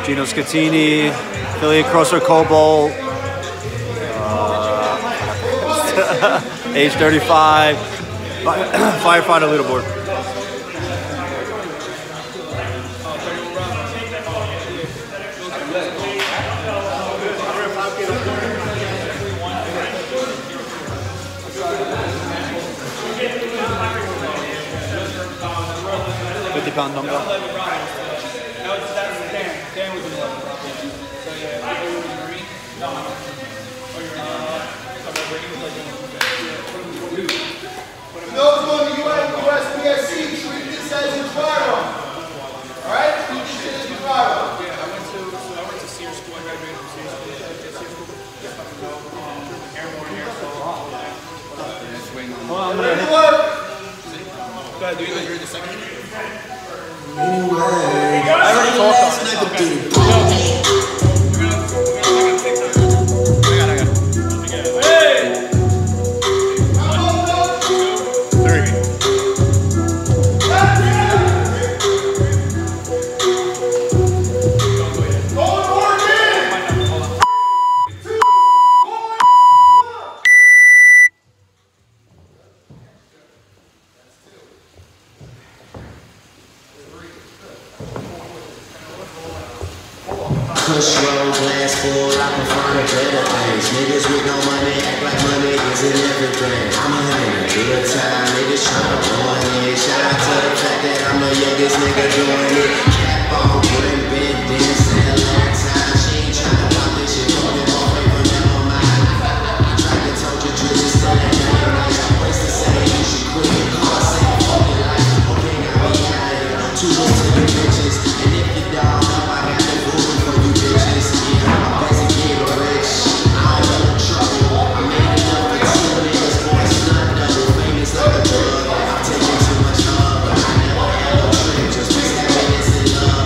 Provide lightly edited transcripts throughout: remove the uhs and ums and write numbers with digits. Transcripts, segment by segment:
Gino Scattini, affiliate Crosser Cobalt, age 35, firefighter leaderboard. £50 number. Those going to USPSC, treat this as your firearm. Alright? Treat this as your firearm. Yeah, I went to Sears School. I graduated from Sears School. Airborne here, so swing on. Ready to work. Go ahead, do you guys read the second? I already talked on it. Push roll, glass full, I prefer the better things. Niggas with no money act like money isn't everything. I'm having a good time, niggas tryna ruin it. Shout out to the fact that I'm the youngest nigga doing it. Cap on, brim, bend, dancing, long time. She ain't tryna pop this shit, fucking more paper, never mind. I tried to told you, Drew, just still ain't nothing nice. Place to say you should quit your car, say fuck your life. Okay, now we out of here. Too much to the bitches, and if you don't know, I got the food for you bitches. Yeah, I'm busy getting rich. I don't know the trouble. I made enough for two niggas, boy, it's not double. Famous like a drug. I'm taking too much love, but I never had no trick. Just wasting minutes in love.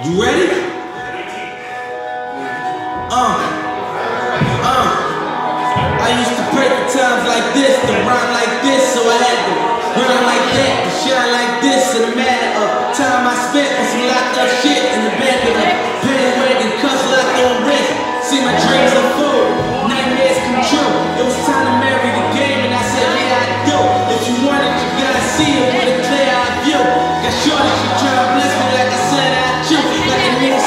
You ready? I used to pray for times like this, to rhyme like this, so I had to rhyme like that, to shine like this. In a matter of time I spent on some locked up shit in the back of the bandwagon, cuffs locked on wrist. See my dreams unfold, nightmares come true. It was time to marry the game, and I said, yeah, I do. If you want it, you gotta see it with a clear eye view. Got shorty, she try to bless me like I said I do. Like a nigga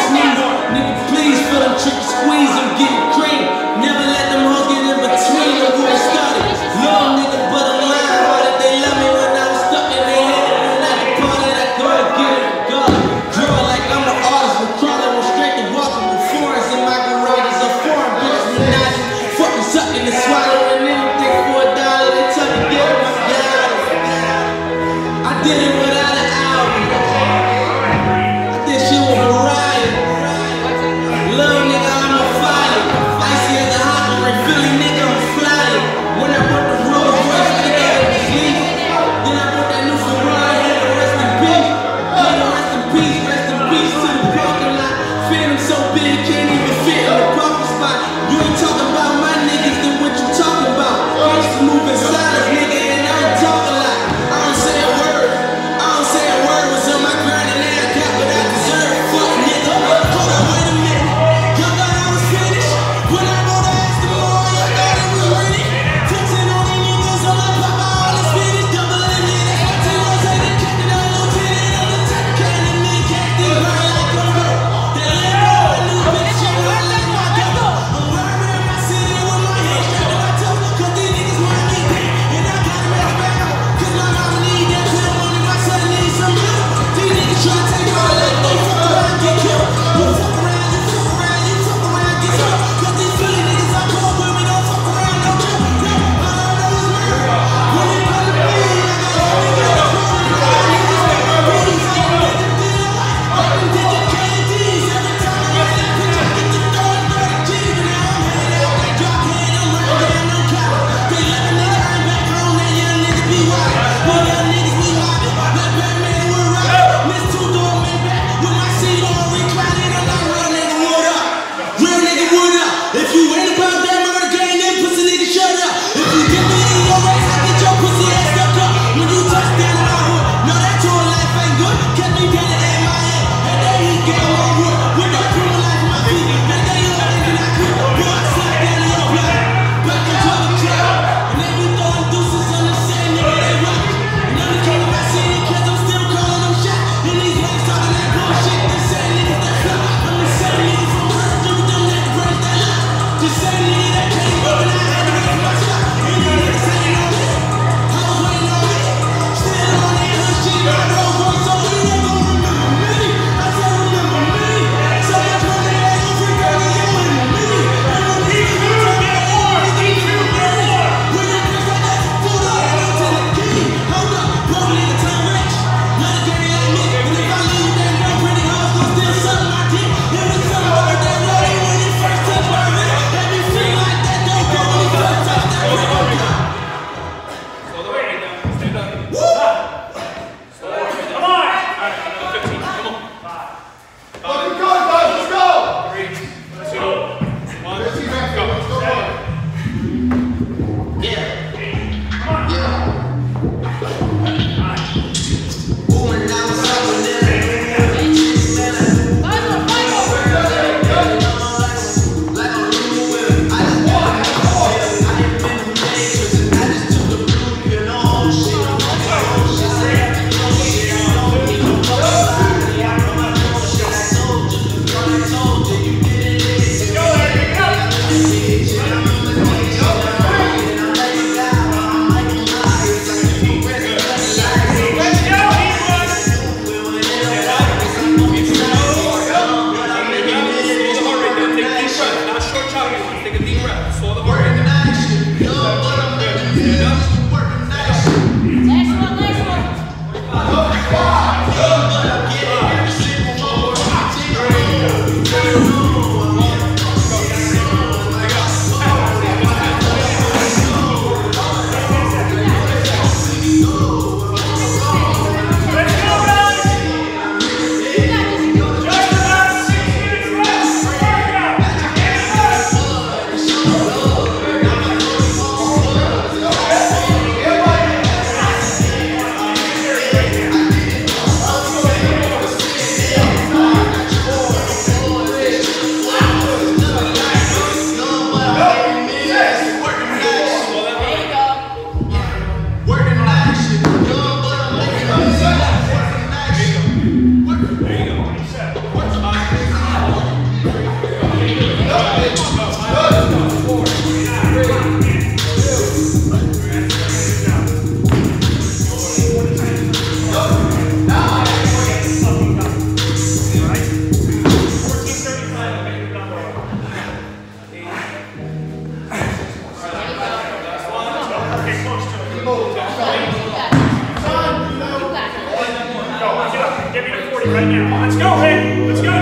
Okay, let's go.